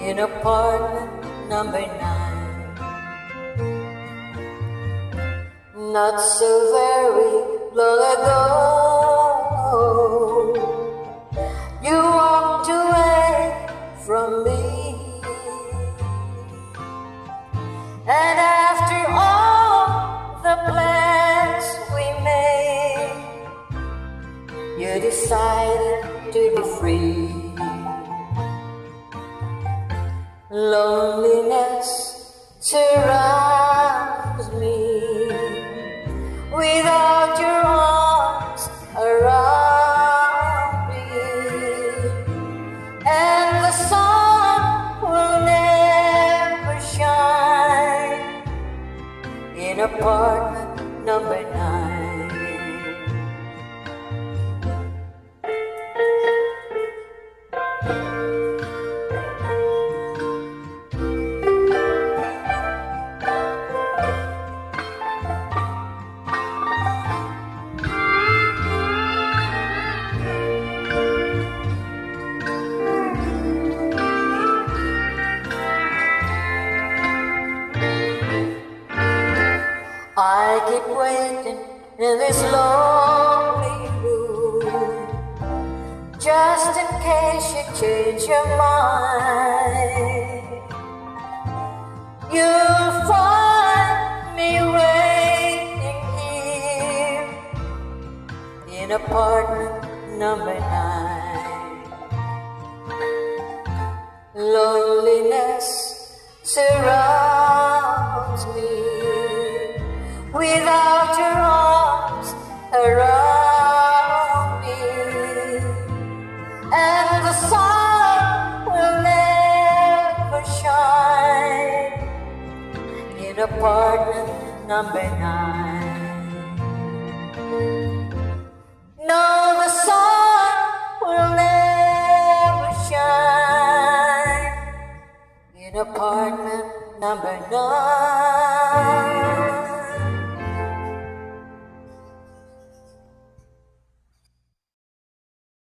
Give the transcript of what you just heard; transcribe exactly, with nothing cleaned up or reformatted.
in apartment number nine. Not so very long ago, you walked away from me, and after all the plans we made, you decided to be free. Loneliness surrounds me without your arms around me, and the sun will never shine in apartment number nine. I keep waiting in this lonely room, just in case you change your mind. You'll find me waiting here in apartment number nine. Loneliness surrounds me without your arms around me, and the sun will never shine in apartment number nine.